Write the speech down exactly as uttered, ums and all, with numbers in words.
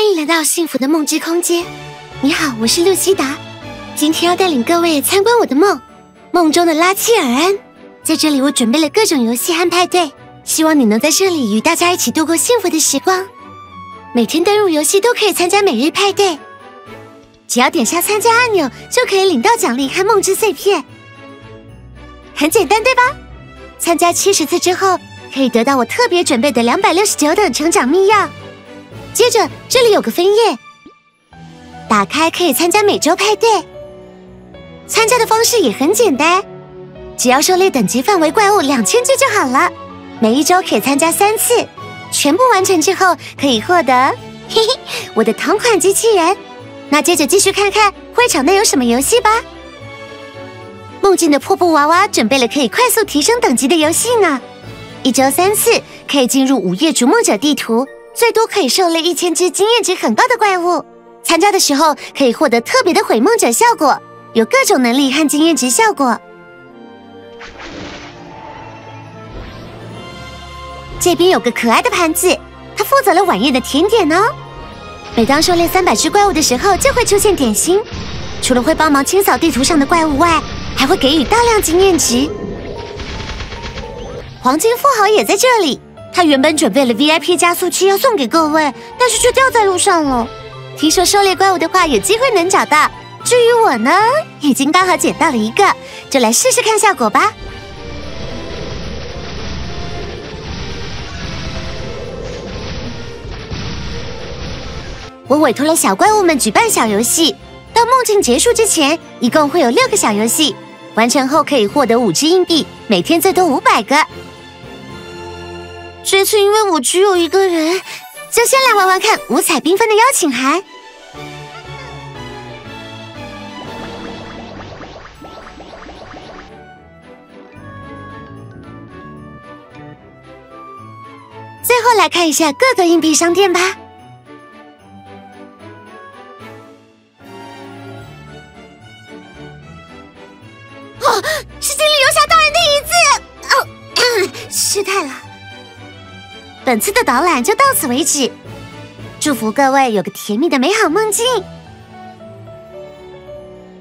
欢迎来到幸福的梦之空间。你好，我是露西达，今天要带领各位参观我的梦，梦中的拉契尔安。在这里，我准备了各种游戏和派对，希望你能在这里与大家一起度过幸福的时光。每天登入游戏都可以参加每日派对，只要点下参加按钮，就可以领到奖励和梦之碎片。很简单，对吧？参加七十次之后，可以得到我特别准备的两百六十九等成长密钥。接着，这里有个分页，打开可以参加每周派对。参加的方式也很简单，只要狩猎等级范围怪物两千只就好了。每一周可以参加三次，全部完成之后可以获得嘿嘿我的同款机器人。那接着继续看看会场内有什么游戏吧。梦境的瀑布娃娃准备了可以快速提升等级的游戏呢。一周三次可以进入午夜逐梦者地图，最多可以狩猎一千只经验值很高的怪物。参加的时候可以获得特别的毁梦者效果，有各种能力和经验值效果。这边有个可爱的盘子，它负责了晚宴的甜点哦。每当狩猎三百只怪物的时候，就会出现点心。除了会帮忙清扫地图上的怪物外，还会给予大量经验值。黄金富豪也在这里，他原本准备了 V I P 加速器要送给各位，但是却掉在路上了。听说狩猎怪物的话，有机会能找到。至于我呢，已经刚好捡到了一个，就来试试看效果吧。我委托了小怪物们举办小游戏，到梦境结束之前，一共会有六个小游戏，完成后可以获得五只硬币，每天最多五百个。这次因为我只有一个人，就先来玩玩看五彩缤纷的邀请函。最后来看一下各个硬币商店吧。哦，是精灵游侠大人的椅子！哦，咳失态了。本次的导览就到此为止，祝福各位有个甜蜜的美好梦境。